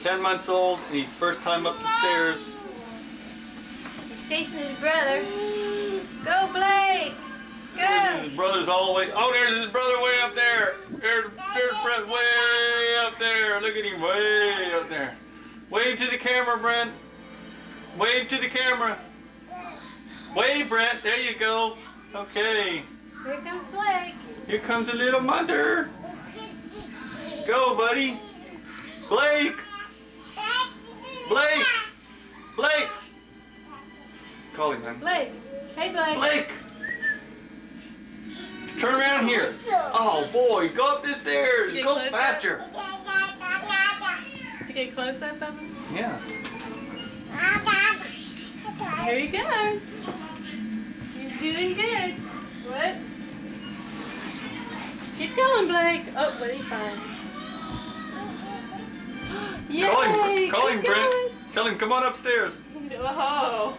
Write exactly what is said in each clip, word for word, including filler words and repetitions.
ten months old and he's first time up the stairs. He's chasing his brother. Go, Blake! Go! His brother's all the way. Oh, there's his brother way up there. There's, there's Brent way up there. Look at him way up there. Wave to the camera, Brent. Wave to the camera. Wave, Brent. There you go. Okay. Here comes Blake. Here comes a little mother. Go, buddy. Blake. Blake. Blake. Call him, man. Blake. Hey, Blake. Blake. Turn around here. Oh boy, go up the stairs. Get Go closer. faster. Did you get close up of him? Yeah. Here he goes. He's doing good. What? Keep going, Blake. Oh, but he's fine. Yay! Call him, call him, Keep Brent. going. Tell him, come on upstairs. Whoa.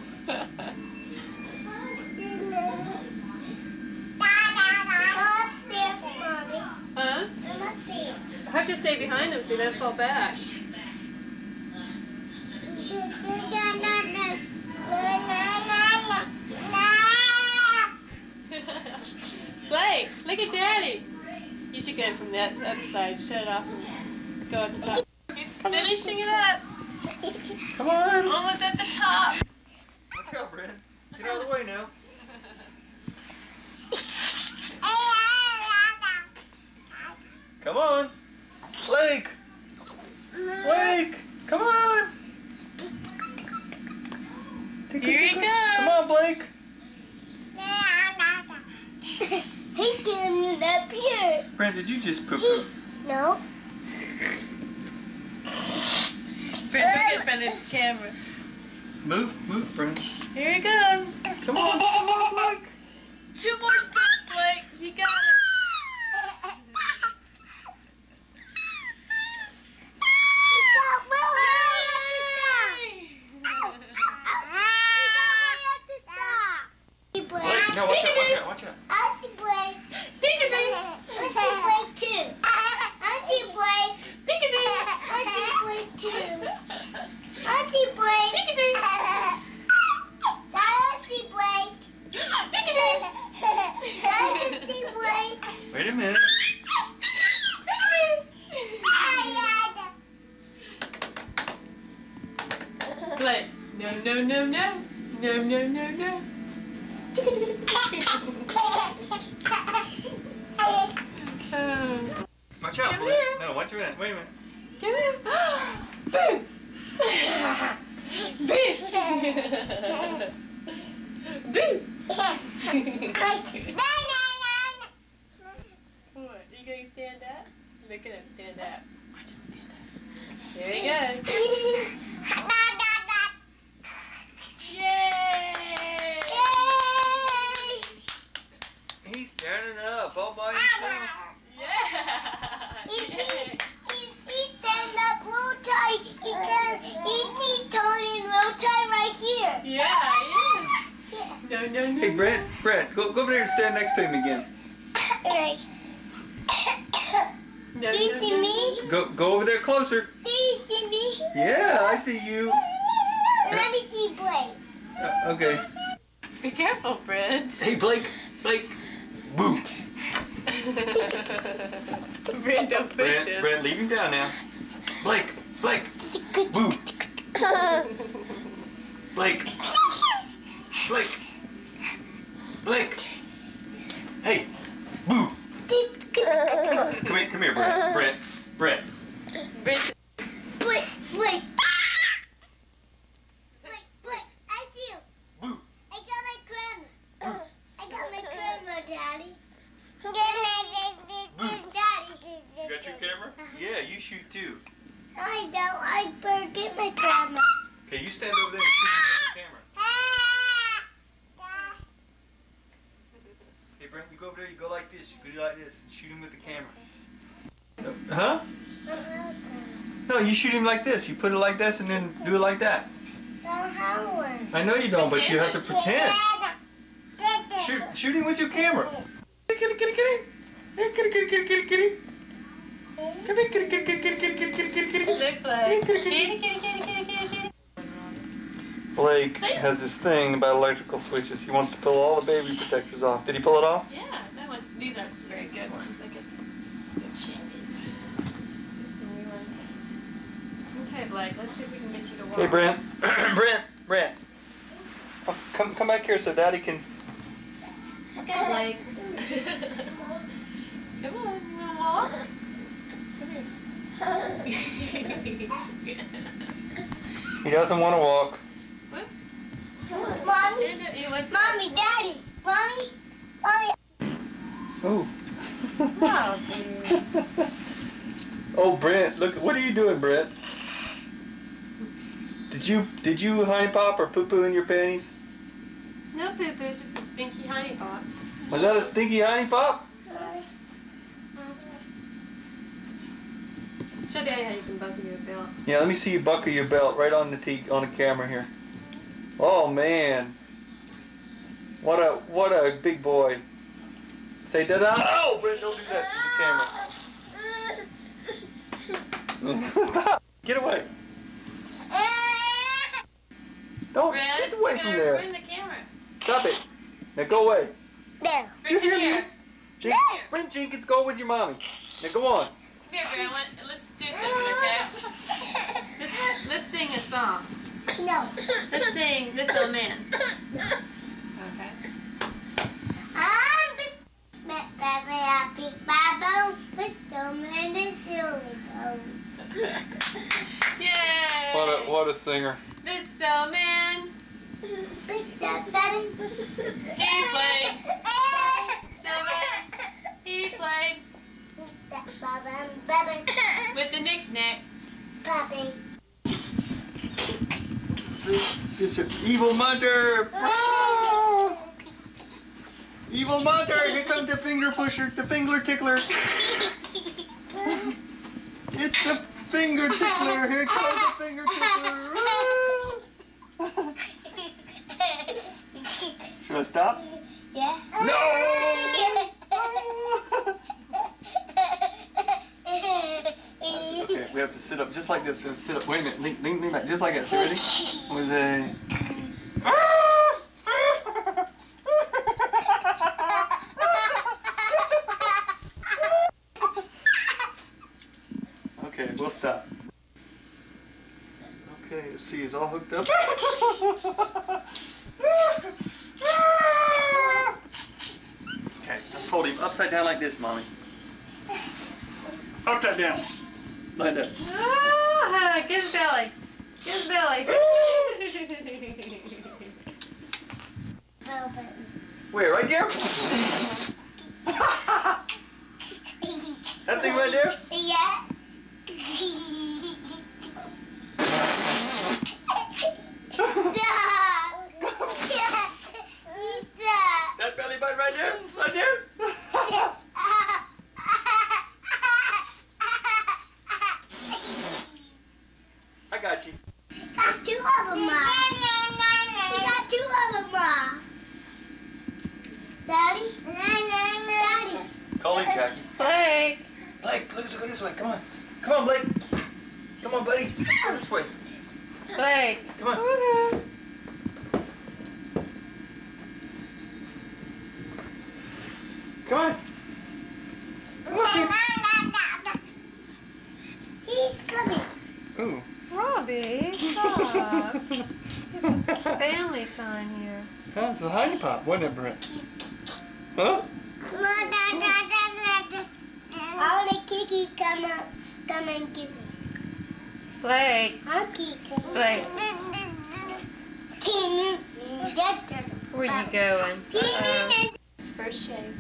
Huh? I have to stay behind him so he doesn't fall back. Blake, look at Daddy. You should go from that other side. Shut it off and go up the top. He's finishing it up. Come on. Almost at the top. Watch out, Brent. Get out of the way now. Come on. Blake. Blake. Come on. Here he goes. Come on, Blake. He's getting up here. Brent, did you just poop poop? No. Brent, look in front of the camera. Move, move, Brent. Here he comes. Come on, come on, Blake. Two more steps, Blake. You got it. Blake, no, watch out, watch out, watch out. I see Blake. Peekaboo. I see Blake too. I see Blake. Peekaboo. I see Blake too. I see Blake. Peekaboo. I see Blake. Peekaboo. I see Blake. Wait a minute. Blake. No, no, no, no. No, no, no, no. Oh. Watch out, Come Blake. here. No, watch a minute. Wait a minute. Come here. Boo. Boo. Boo. What? Are you going to stand up? Look at him stand up. Watch him stand up. There he goes. Yay! He's standing up all by himself. Yeah! He stands up real tight. He stands, he's turning real tight right here. Yeah, he is. No, no, no. Hey, Brent, Brent, go, go over there and stand next to him again. Okay. No, Do you no, see no, me? Go, go over there closer. Do you see me? Yeah, I see you. Let me see Blake. Uh, okay. Be careful, Brent. Hey, Blake, Blake. Boo. Brent, don't push Brent, him. Brent, leave him down now. Blake, Blake. Boo. Blake. Blake. Blake. Hey. Boo. Come here, come here, Brent. Brent. Brent. Brent. Blake, Blake. Blake, Blake, I see you. Boo. I got my grandma. I got my grandma, Daddy. Boo. Daddy. You got your camera? Yeah, you shoot too. I know. I better get my grandma. Okay, you stand over there and shoot with the camera. Hey, Brent, you go over there, you go like this. You go like this and shoot him with the camera. Huh? No, you shoot him like this. You put it like this and then do it like that. I don't have one. I know you don't, but you have to pretend. Shoot, shoot him with your camera. Kitty, kitty, kitty. Kitty, kitty, kitty, kitty, kitty. Come here, kitty, kitty, kitty, kitty, kitty, kitty, kitty. Look, Blake. Kitty, kitty, kitty, kitty, kitty, kitty. Blake Please. has this thing about electrical switches. He wants to pull all the baby protectors off. Did he pull it off? Yeah, that one. These aren't very good ones. I guess we'll change these. Get some new ones. Okay, Blake. Let's see if we can get you to walk. Okay, Brent. Brent. Brent. Oh, come, come back here so Daddy can. Okay, Blake. Come on, you wanna walk? Come here. He doesn't want to walk. What? Mommy, You do- you want some- mommy, daddy, mommy, mommy. Oh. Oh, dude. Oh, Brent. Look. What are you doing, Brent? Did you did you honey pop or poo poo in your panties? No poo poo, it's just a stinky honey pot. Was that a stinky honey pop? Show Daddy how you can buckle your belt. Yeah, let me see you buckle your belt right on the t on the camera here. Oh man, what a what a big boy! Say da da. Oh, Brent, don't do that to the camera. Stop! Get away! Don't Red, get away you're from gonna there! ruin the camera. Stop it! Now go away. No. You Bring hear it me? here. Jen Brent Jenkins, go with your mommy. Now go on. Come here, Brad. I want- Let's do something, okay? Let's, let's sing a song. No. Let's sing This Old Man. Okay. I'm big, big, big, big, babo, with some and a silly bone. Yay! What a what a singer. This Old Man. Big step, baby. He played. He played with the knick-knack. Puppy. See, it's an evil munter. Oh! Evil munter. Here comes the finger pusher, the finger tickler. It's the finger tickler. Here comes the finger tickler. Should I stop? Yeah. No! Okay, we have to sit up just like this. Sit up. Wait a minute. Lean, lean, lean back. Just like that. So ready? With a. Okay, we'll stop. Okay, let's see. He's all hooked up. Okay, let's hold him upside down like this, Mommy. Upside down. Like that. Ah, get his belly. Get his belly. Where? Right there? That thing right there? Yeah. That belly button right there? Right there? I got you. Got two of them, Ma. We got two of them, Ma. Daddy? Daddy? Call him, Jackie. Blake. Blake, let's go this way. Come on. Come on, Blake. Come on, buddy. Go this way. Blake. Come on. Come on. Come on. He's coming. Ooh. Robbie, stop. This is family time here. That's the honey pop, wasn't it, Brent? Huh? All the Kiki come up, come and give me. Blake. I'll keep it. Blake. Teeny Ninja. Where you going? Uh-oh. Teeny It's first shave.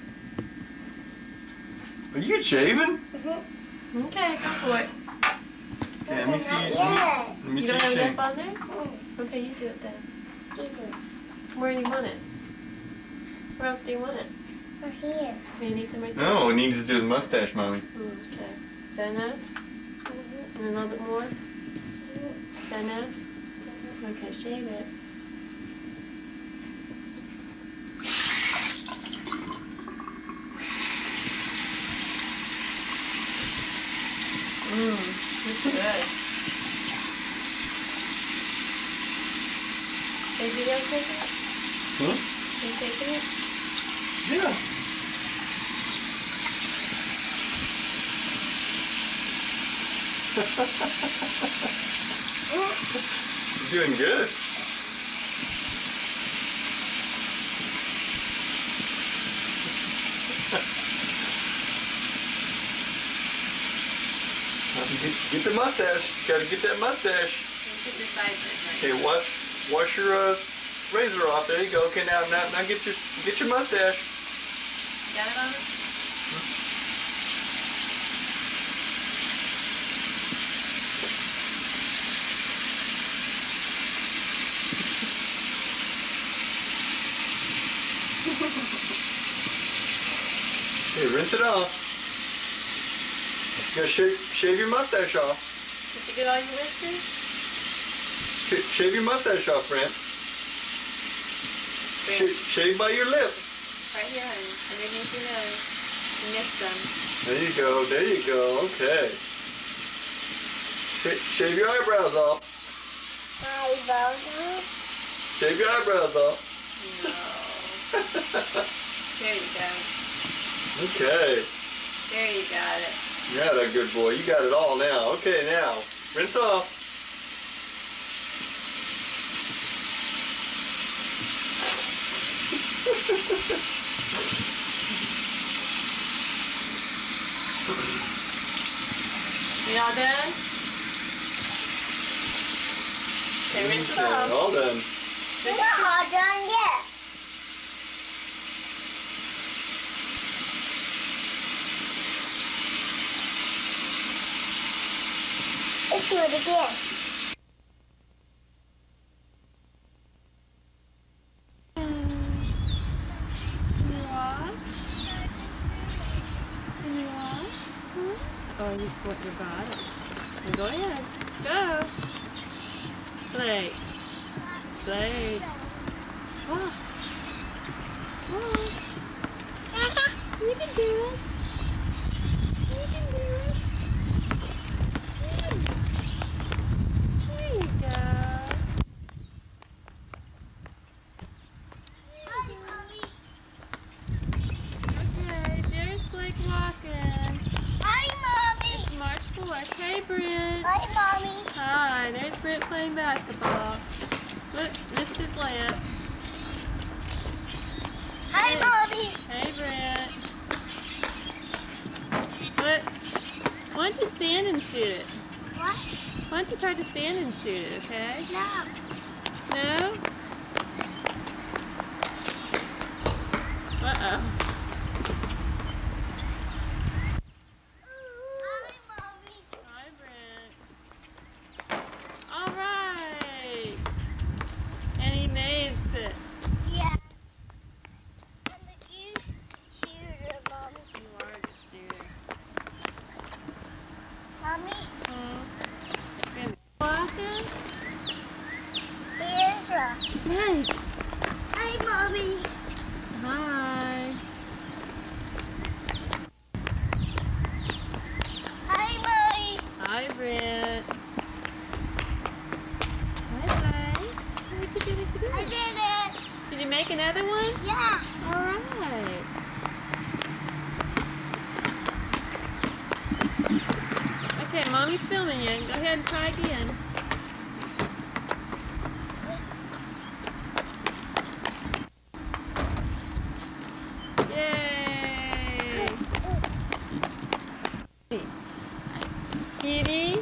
Are you shaving? Okay, go for it. Okay, let me see. Not Let yet. me, let me You see don't have you enough shave. on there? Okay, you do it then. You do. Where do you want it? Where else do you want it? We're here. Do you need some right there? No, we need to do the mustache, Mommy. Mm, okay. Is that enough? And a little bit more? Is that enough? Okay, shave it. Mmm, looks good. Is you guys taking it? Hmm? Are you taking it? Yeah. You're doing good. Get, get the mustache. Gotta get that mustache. Get the sides in. Okay, wash, wash your uh, razor off. There you go. Okay, now, now, now get your, get your mustache. Got it on it? Okay, rinse it off. You gotta shave, shave your mustache off. Did you get all your whiskers? Sh shave your mustache off, Brent. Sh shave by your lip. Right here, honey. Underneath your nose. You missed some. There you go. There you go. Okay. Sh shave your eyebrows off. Eyebrows. Shave your eyebrows off. No. There you go. Okay. There you got it. Yeah, that good boy. You got it all now. Okay, now rinse off. You all done? Okay, rinse it Okay, off. all done. We're not all done yet. Let's do it again. Oh, you put your bottom. Well, go ahead. Go. Blade. Blade. Oh. Oh. You can do it. You can do it. There you go. Okay, there's Blake walking. Hi, Mommy. It's March fourth. Hey, Brent. Hi, Mommy. Hi, there's Brent playing basketball. Look, missed his layup. Hi, Hey. Mommy. Hey, Brent. What? Why don't you stand and shoot it? What? Why don't you try to stand and shoot it, okay? No. No? Uh-oh. Hi, Mommy. Hi, Brent. All right. And he makes it. Yeah. I'm a good shooter, Mommy. You are a good shooter. Mommy, Hmm. Good. Walking? here's her. Hey. Hi, Mommy. Hi. Hi, Mommy. Hi, Brent. Bye-bye. What you gonna do? I did it. Did you make another one? Yeah. All right. Okay, Mommy's filming you. Go ahead and try again. Yay! Kitty?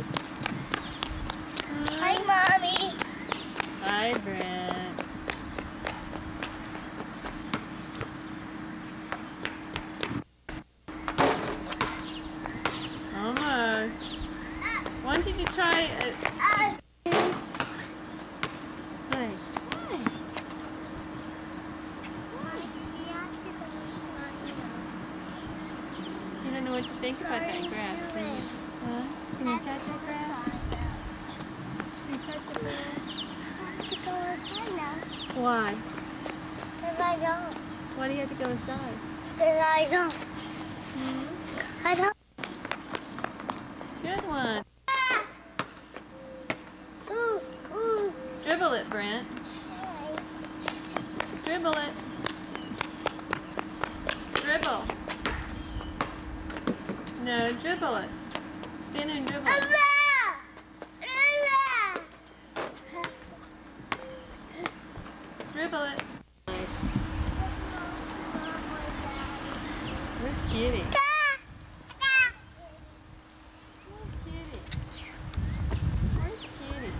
Hi, Mommy. Hi, Brent. Almost. Why don't you try it? Uh, Hey. You don't know what to think about that grass, do you? Huh? Can you touch that grass? Can you touch the grass? I have to go inside now. Why? Because I don't. Why do you have to go inside? Because I don't. Hmm? I don't. Good one. Ooh, ooh. Dribble it, Brent. Hi. Dribble it. Dribble. No, dribble it. Stand there and dribble it. Dribble it. Where's Kitty? Where's Kitty?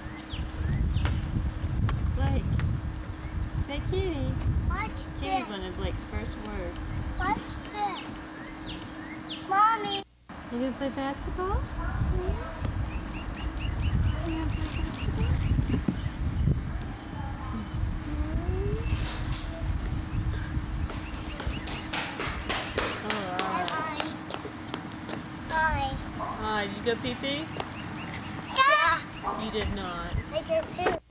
Blake. Say Kitty. What's Kitty's this? one of Blake's first words. What's this? Mommy. You gonna play basketball? You gonna play basketball? Hi. Hi, did you go pee-pee? Yeah. You did not. I did too.